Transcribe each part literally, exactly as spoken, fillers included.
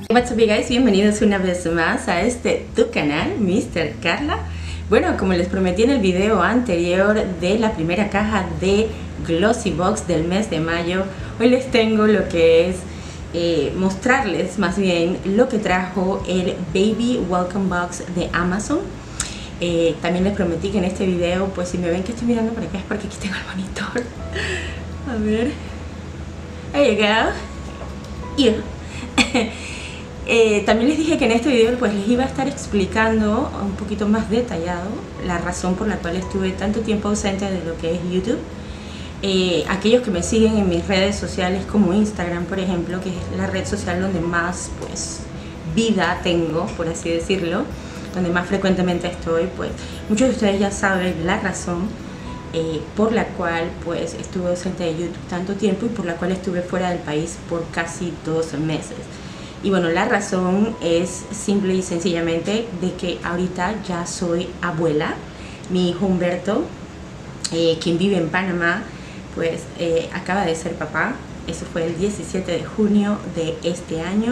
What's up guys, bienvenidos una vez más a este tu canal, mister Carla. Bueno, como les prometí en el video anterior de la primera caja de Glossy Box del mes de mayo, hoy les tengo lo que es eh, mostrarles más bien lo que trajo el Baby Welcome Box de Amazon. Eh, también les prometí que en este video, pues si me ven que estoy mirando por acá es porque aquí tengo el monitor. A ver, there you go. Yeah. Eh, también les dije que en este video pues les iba a estar explicando un poquito más detallado la razón por la cual estuve tanto tiempo ausente de lo que es YouTube. Eh, aquellos que me siguen en mis redes sociales como Instagram, por ejemplo, que es la red social donde más pues vida tengo, por así decirlo, donde más frecuentemente estoy, pues muchos de ustedes ya saben la razón eh, por la cual pues estuve ausente de YouTube tanto tiempo y por la cual estuve fuera del país por casi dos meses. Y bueno, la razón es simple y sencillamente de que ahorita ya soy abuela. Mi hijo Humberto, eh, quien vive en Panamá, pues eh, acaba de ser papá. Eso fue el diecisiete de junio de este año.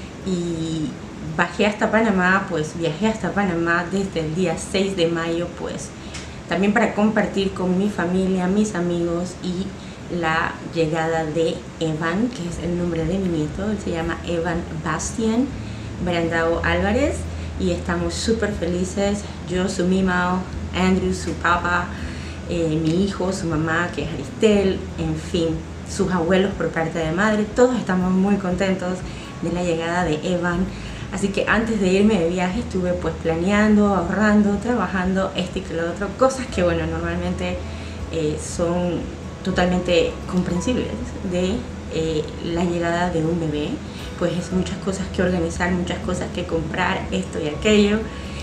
Y bajé hasta Panamá, pues viajé hasta Panamá desde el día seis de mayo, pues también para compartir con mi familia, mis amigos y la llegada de Evan, que es el nombre de mi nieto. Él se llama Evan Bastian Brandao Álvarez y estamos súper felices. Yo, su mimao, Andrew, su papá, eh, mi hijo, su mamá, que es Aristel, en fin, sus abuelos por parte de madre. Todos estamos muy contentos de la llegada de Evan. Así que antes de irme de viaje estuve pues planeando, ahorrando, trabajando esto y que lo otro, cosas que bueno, normalmente eh, son totalmente comprensibles de eh, la llegada de un bebé. Pues es muchas cosas que organizar, muchas cosas que comprar, esto y aquello.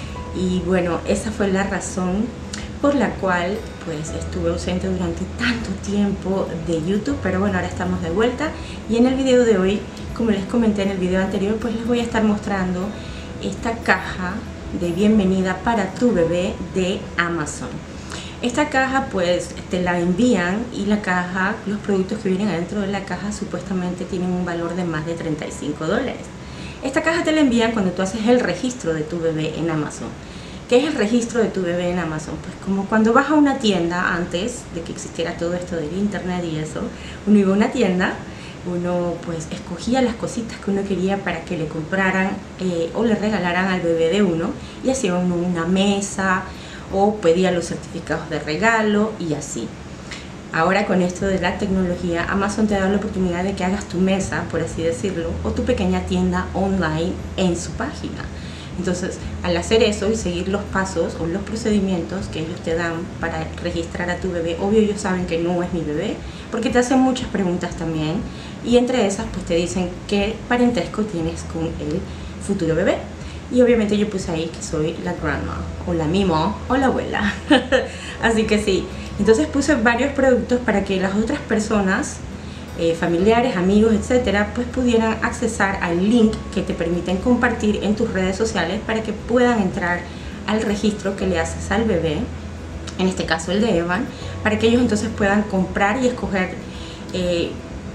Y bueno, esa fue la razón por la cual pues estuve ausente durante tanto tiempo de YouTube. Pero bueno, ahora estamos de vuelta y en el video de hoy, como les comenté en el video anterior, pues les voy a estar mostrando esta caja de bienvenida para tu bebé de Amazon. Esta caja pues te la envían y la caja, los productos que vienen adentro de la caja supuestamente tienen un valor de más de treinta y cinco dólares. Esta caja te la envían cuando tú haces el registro de tu bebé en Amazon. ¿Qué es el registro de tu bebé en Amazon? Pues como cuando vas a una tienda, antes de que existiera todo esto del internet y eso, uno iba a una tienda, uno pues escogía las cositas que uno quería para que le compraran eh, o le regalaran al bebé de uno y hacía uno una mesa o pedía los certificados de regalo y así. Ahora con esto de la tecnología, Amazon te da la oportunidad de que hagas tu mesa, por así decirlo, o tu pequeña tienda online en su página. Entonces, al hacer eso y seguir los pasos o los procedimientos que ellos te dan para registrar a tu bebé, obvio ellos saben que no es mi bebé, porque te hacen muchas preguntas también, y entre esas pues te dicen qué parentesco tienes con el futuro bebé. Y obviamente yo puse ahí que soy la grandma, o la mimo, o la abuela. Así que sí, entonces puse varios productos para que las otras personas, eh, familiares, amigos, etcétera, pues pudieran accesar al link que te permiten compartir en tus redes sociales para que puedan entrar al registro que le haces al bebé, en este caso el de Evan, para que ellos entonces puedan comprar y escoger eh,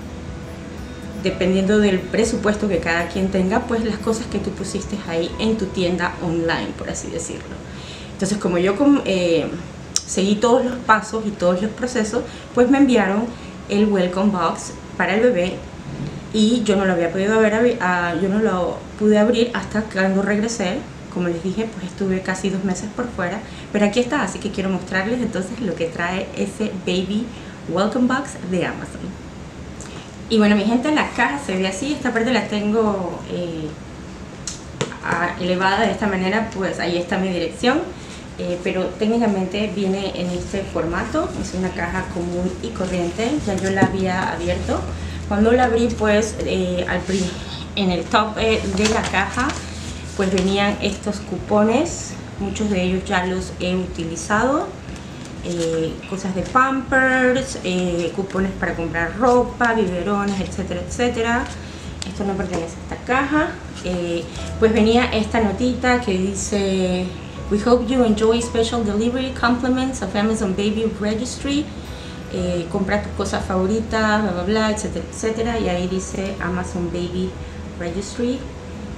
dependiendo del presupuesto que cada quien tenga, pues las cosas que tú pusiste ahí en tu tienda online, por así decirlo. Entonces, como yo eh, seguí todos los pasos y todos los procesos, pues me enviaron el Welcome Box para el bebé y yo no lo había podido ver, uh, yo no lo pude abrir hasta cuando regresé. Como les dije, pues estuve casi dos meses por fuera, pero aquí está, así que quiero mostrarles entonces lo que trae ese Baby Welcome Box de Amazon. Y bueno, mi gente, la caja se ve así. Esta parte la tengo eh, elevada de esta manera, pues ahí está mi dirección, eh, pero técnicamente viene en este formato. Es una caja común y corriente, ya yo la había abierto. Cuando la abrí, pues eh, al en el top eh, de la caja pues venían estos cupones, muchos de ellos ya los he utilizado. Eh, cosas de Pampers, eh, cupones para comprar ropa, biberones, etcétera, etcétera. Esto no pertenece a esta caja. Eh, pues venía esta notita que dice: We hope you enjoy special delivery compliments of Amazon Baby Registry. Eh, compra tus cosas favoritas, bla bla bla, etcétera, etcétera. Y ahí dice Amazon Baby Registry.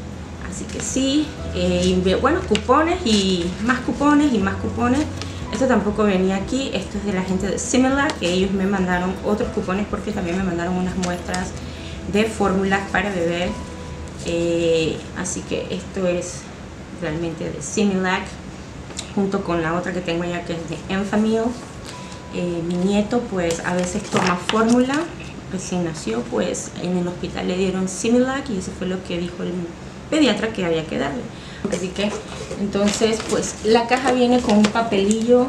Así que sí, eh, y bueno, cupones y más cupones y más cupones. Esto tampoco venía aquí, esto es de la gente de Similac, que ellos me mandaron otros cupones porque también me mandaron unas muestras de fórmulas para beber. Eh, así que esto es realmente de Similac, junto con la otra que tengo allá que es de Enfamil. Eh, mi nieto pues a veces toma fórmula, recién nació, pues en el hospital le dieron Similac y eso fue lo que dijo el pediatra que había que darle. Así que entonces pues la caja viene con un papelillo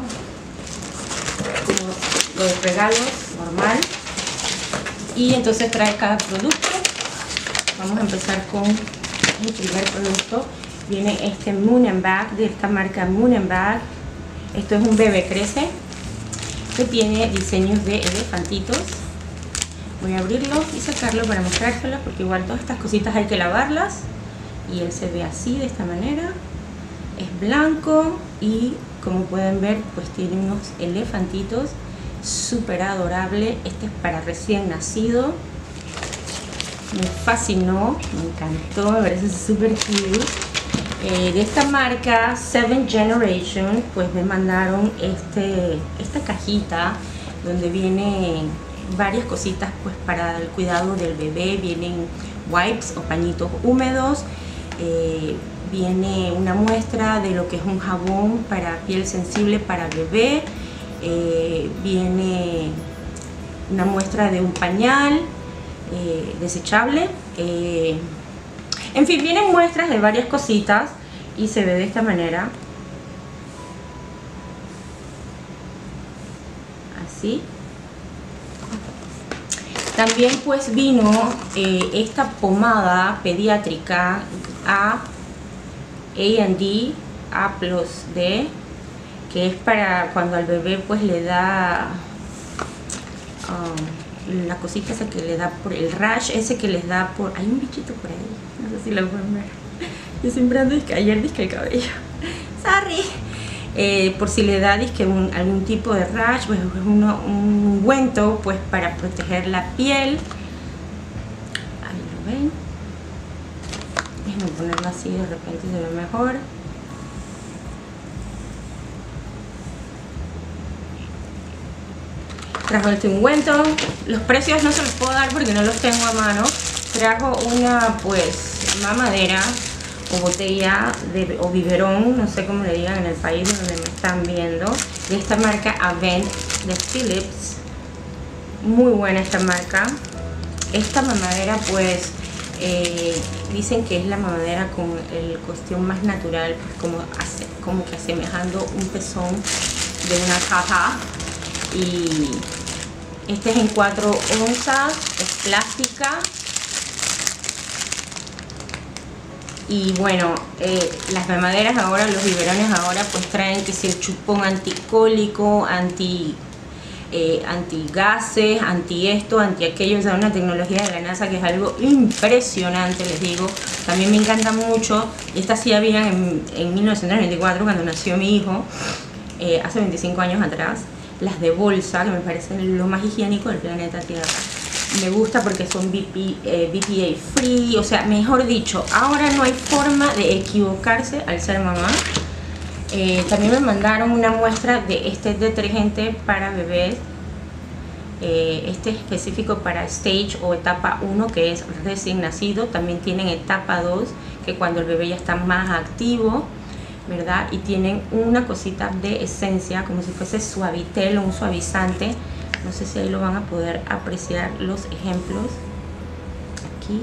como los regalos normal, y entonces trae cada producto. Vamos a empezar con el primer producto. Viene este Moon and Bag de esta marca Moon and Bag. Esto es un bebé crece que tiene diseños de elefantitos. Voy a abrirlo y sacarlo para mostrárselo, porque igual todas estas cositas hay que lavarlas. Y él se ve así, de esta manera. Es blanco y como pueden ver pues tiene unos elefantitos súper adorable. Este es para recién nacido. Me fascinó, me encantó, me parece súper cute. Eh, de esta marca Seven Generation pues me mandaron este, esta cajita donde vienen varias cositas pues para el cuidado del bebé. Vienen wipes o pañitos húmedos, eh, viene una muestra de lo que es un jabón para piel sensible para bebé, eh, viene una muestra de un pañal eh, desechable, eh, en fin, vienen muestras de varias cositas y se ve de esta manera, así. También pues vino eh, esta pomada pediátrica A and D, A plus D, que es para cuando al bebé pues le da um, la cosita esa que le da por el rash, ese que les da por... Hay un bichito por ahí, no sé si lo pueden ver. Yo siempre ando disque, ayer disque el cabello. Sorry. Eh, por si le da disque un, algún tipo de rash, pues es uno, un ungüento pues para proteger la piel. Ahí lo ven. Déjenme ponerlo así, de repente se ve mejor. Trajo este ungüento. Los precios no se los puedo dar porque no los tengo a mano. Trajo una pues mamadera o botella de, o biberón, no sé cómo le digan en el país donde me están viendo, de esta marca Avent de Philips. Muy buena esta marca. Esta mamadera pues eh, dicen que es la mamadera con el cuestión más natural, pues como, hace, como que asemejando un pezón de una caja. Y este es en cuatro onzas, es plástica. Y bueno, eh, las mamaderas ahora, los biberones ahora pues traen que si el chupón anticólico, anti, eh, antigases, anti esto, anti aquello. O sea, una tecnología de la NASA que es algo impresionante, les digo. También me encanta mucho. Estas sí habían en, en mil novecientos noventa y cuatro cuando nació mi hijo, eh, hace veinticinco años atrás. Las de bolsa, que me parecen lo más higiénico del planeta Tierra. Me gusta porque son B P, eh, B P A free, o sea, mejor dicho, ahora no hay forma de equivocarse al ser mamá. Eh, también me mandaron una muestra de este detergente para bebés, eh, este específico para stage o etapa uno, que es recién nacido. También tienen etapa dos, que cuando el bebé ya está más activo, ¿verdad? Y tienen una cosita de esencia, como si fuese suavitel o un suavizante. No sé si ahí lo van a poder apreciar los ejemplos. Aquí.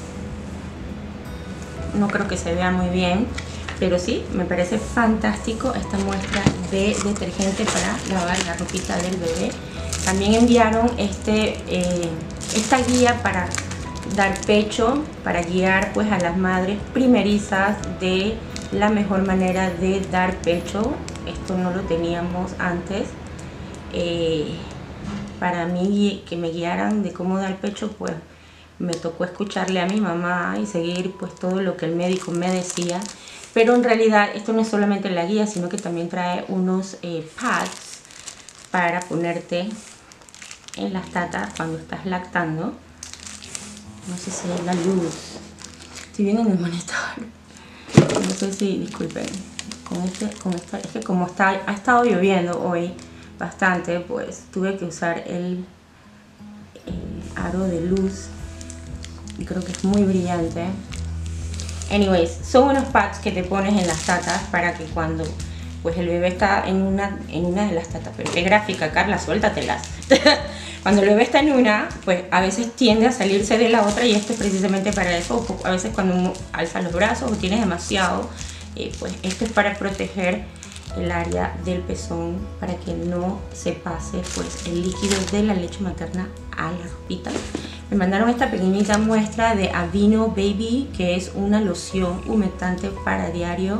No creo que se vea muy bien, pero sí, me parece fantástico esta muestra de detergente para lavar la ropita del bebé. También enviaron este, eh, esta guía para dar pecho, para guiar pues a las madres primerizas de la mejor manera de dar pecho. Esto no lo teníamos antes. Eh, para mí, que me guiaran de cómo dar pecho, pues me tocó escucharle a mi mamá y seguir pues todo lo que el médico me decía. Pero en realidad esto no es solamente la guía, sino que también trae unos eh, pads para ponerte en las tatas cuando estás lactando. No sé si hay la luz. Estoy viendo en el monitor. No sé si, disculpen, con este, con esta, es que como está, ha estado lloviendo hoy bastante, pues tuve que usar el, el aro de luz y creo que es muy brillante. Anyways, son unos pads que te pones en las tatas para que cuando pues el bebé está en una, en una de las tatas, pero qué gráfica, Carla, suéltatelas. Cuando el bebé está en una, pues a veces tiende a salirse de la otra y esto es precisamente para eso. A veces cuando uno alza los brazos o tienes demasiado, eh, pues esto es para proteger el área del pezón, para que no se pase pues el líquido de la leche materna a la ropita. Me mandaron esta pequeñita muestra de Aveeno Baby, que es una loción humectante para diario.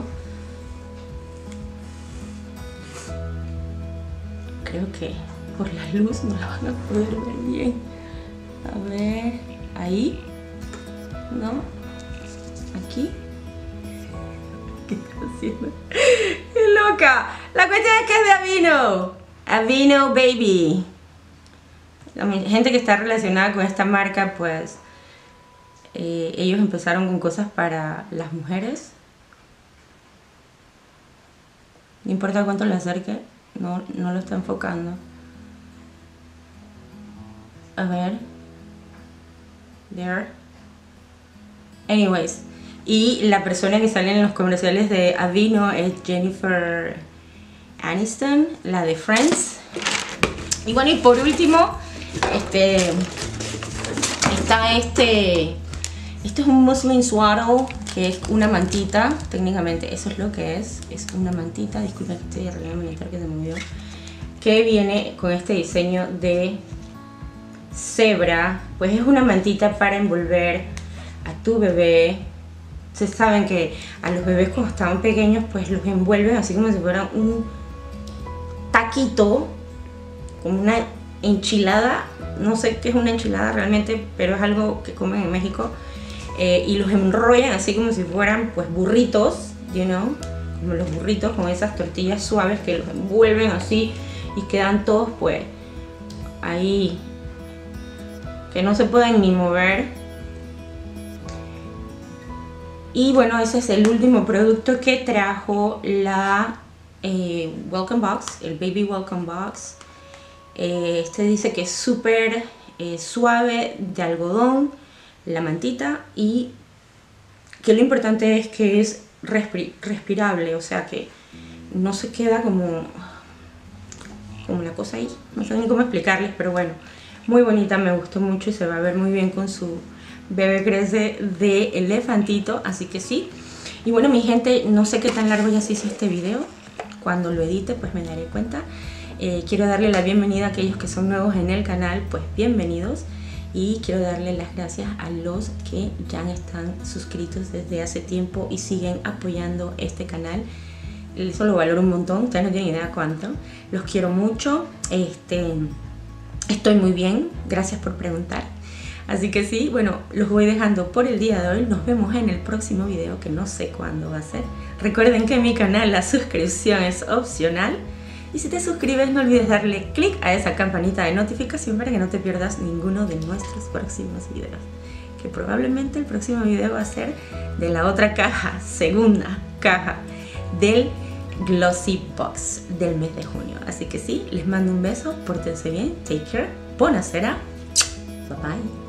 Creo que por la luz no la van a poder ver bien. A ver, ahí, ¿no? Aquí. ¿Qué está haciendo? ¡Qué loca! La cuestión es que es de Aveeno. Aveeno Baby. La gente que está relacionada con esta marca, pues eh, ellos empezaron con cosas para las mujeres. No importa cuánto le acerque, no, no lo está enfocando. A ver. There. Anyways. Y la persona que sale en los comerciales de Aveeno es Jennifer Aniston, la de Friends. Y bueno, y por último, este está este. Esto es un muslin swaddle, que es una mantita. Técnicamente eso es lo que es. Es una mantita. Disculpen que estoy arreglando el monitor que se movió. Que viene con este diseño de cebra. Pues es una mantita para envolver a tu bebé. Ustedes saben que a los bebés cuando estaban pequeños pues los envuelven así como si fueran un taquito, como una enchilada. No sé qué es una enchilada realmente, pero es algo que comen en México. Eh, y los enrollan así como si fueran pues burritos, you know, como los burritos, con esas tortillas suaves que los envuelven así y quedan todos pues ahí, que no se pueden ni mover. Y bueno, ese es el último producto que trajo la eh, Welcome Box, el Baby Welcome Box. Eh, este dice que es súper eh, suave, de algodón, la mantita, y que lo importante es que es respi respirable, o sea que no se queda como, como la cosa ahí. No sé ni cómo explicarles, pero bueno, muy bonita, me gustó mucho y se va a ver muy bien con su bebé crece de elefantito, así que sí. Y bueno, mi gente, no sé qué tan largo ya se hizo este video. Cuando lo edite pues me daré cuenta. Eh, quiero darle la bienvenida a aquellos que son nuevos en el canal, pues bienvenidos. Y quiero darle las gracias a los que ya están suscritos desde hace tiempo y siguen apoyando este canal. Eso lo valoro un montón, ustedes no tienen idea cuánto. Los quiero mucho. Este, estoy muy bien, gracias por preguntar. Así que sí, bueno, los voy dejando por el día de hoy. Nos vemos en el próximo video, que no sé cuándo va a ser. Recuerden que en mi canal la suscripción es opcional. Y si te suscribes, no olvides darle clic a esa campanita de notificación para que no te pierdas ninguno de nuestros próximos videos. Que probablemente el próximo video va a ser de la otra caja, segunda caja del Glossy Box del mes de junio. Así que sí, les mando un beso, pórtense bien, take care, buonasera, bye bye.